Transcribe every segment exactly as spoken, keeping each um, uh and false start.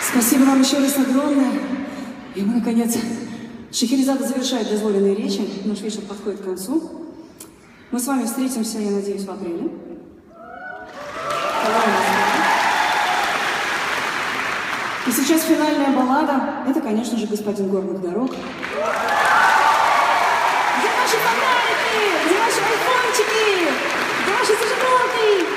Спасибо вам еще раз огромное. И мы, наконец, Шахерезада завершает дозволенные речи. Наш вечер подходит к концу. Мы с вами встретимся, я надеюсь, в апреле. И сейчас финальная баллада. Это, конечно же, «Господин горных дорог». Где наши фонарики? Где наши айфончики? Где наши зажигалки?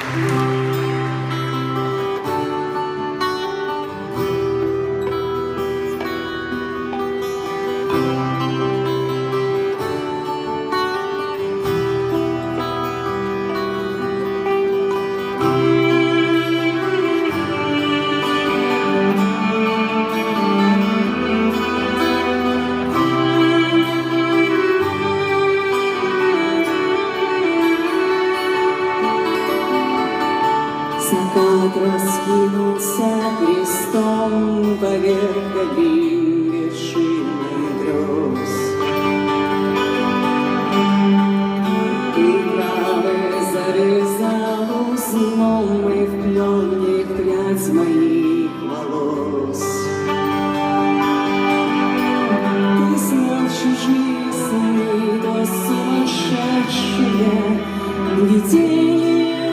Закат раскинулся крестом поверх кабин вершины гроз. И травы зарезал узлом и вплел в них прядь моих волос. Ты знал чужие сны, то сумасшедшие видения.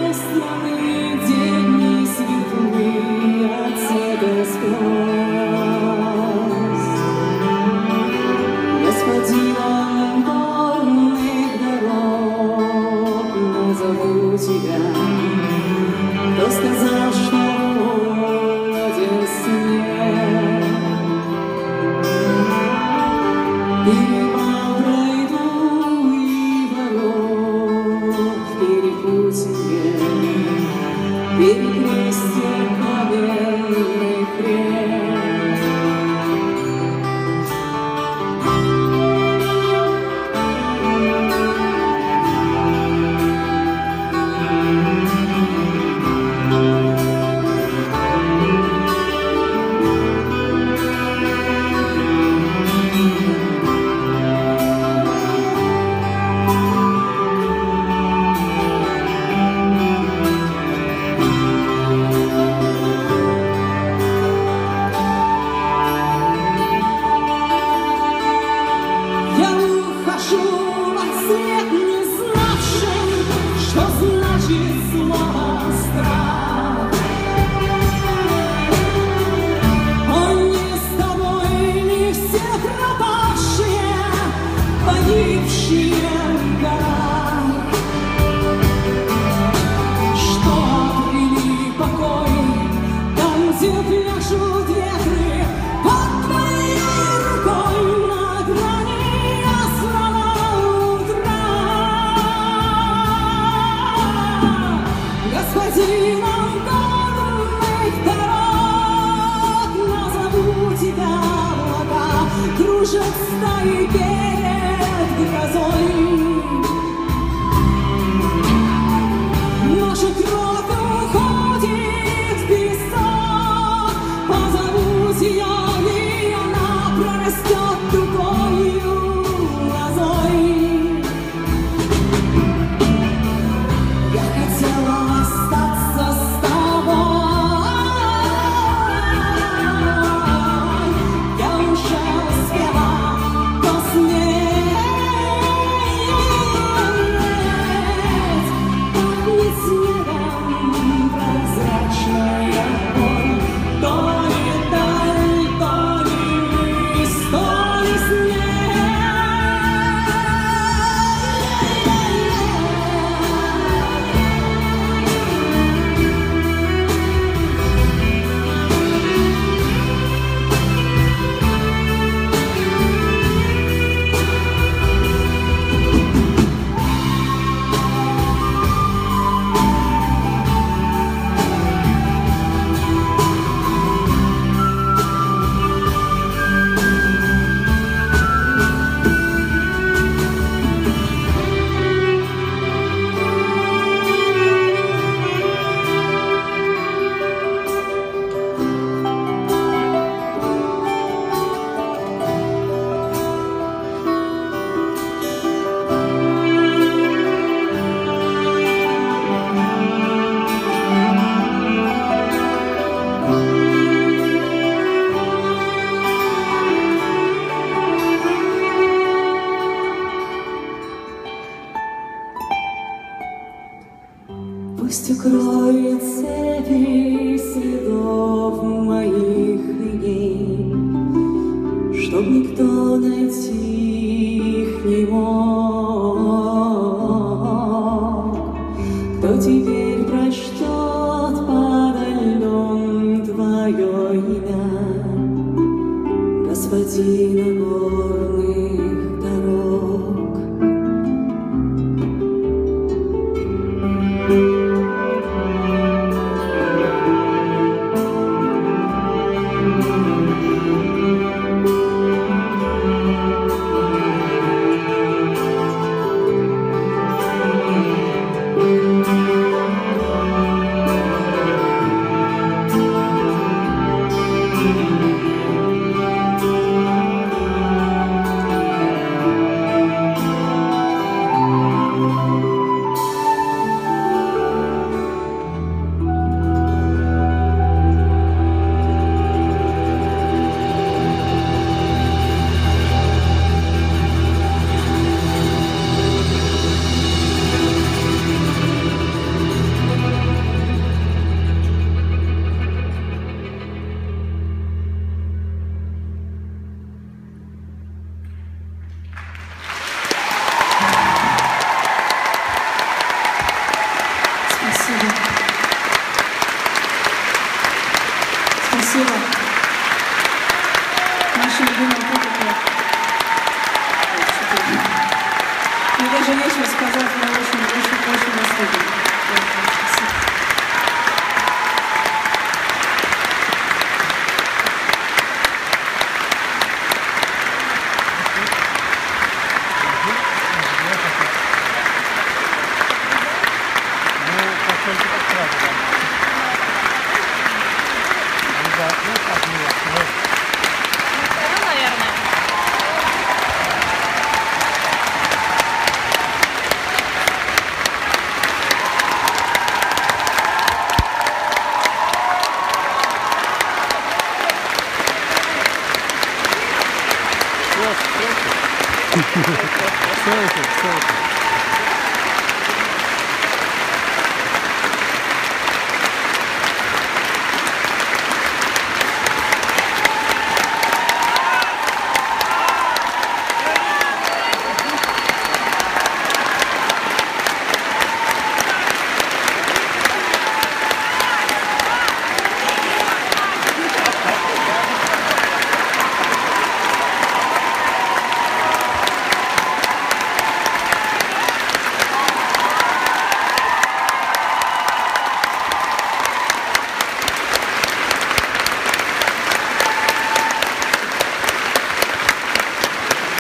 Господином горных дорог назову тебя. Кто сказал, что холоден снег? Перевал пройду и ворот перепутье, перекрестье каменных рек. Кружат стаи перед грозой. Наша кровь уходит в песок. Позовут ее, и она прорастет другою лозой. Я хотела остаться с тобой. То пути Нагорных дорог. Спасибо. Спасибо. Наша любимая публика. Мне даже нечего сказать, я очень, очень, очень вас люблю. Спасибо. Селфи, селфи.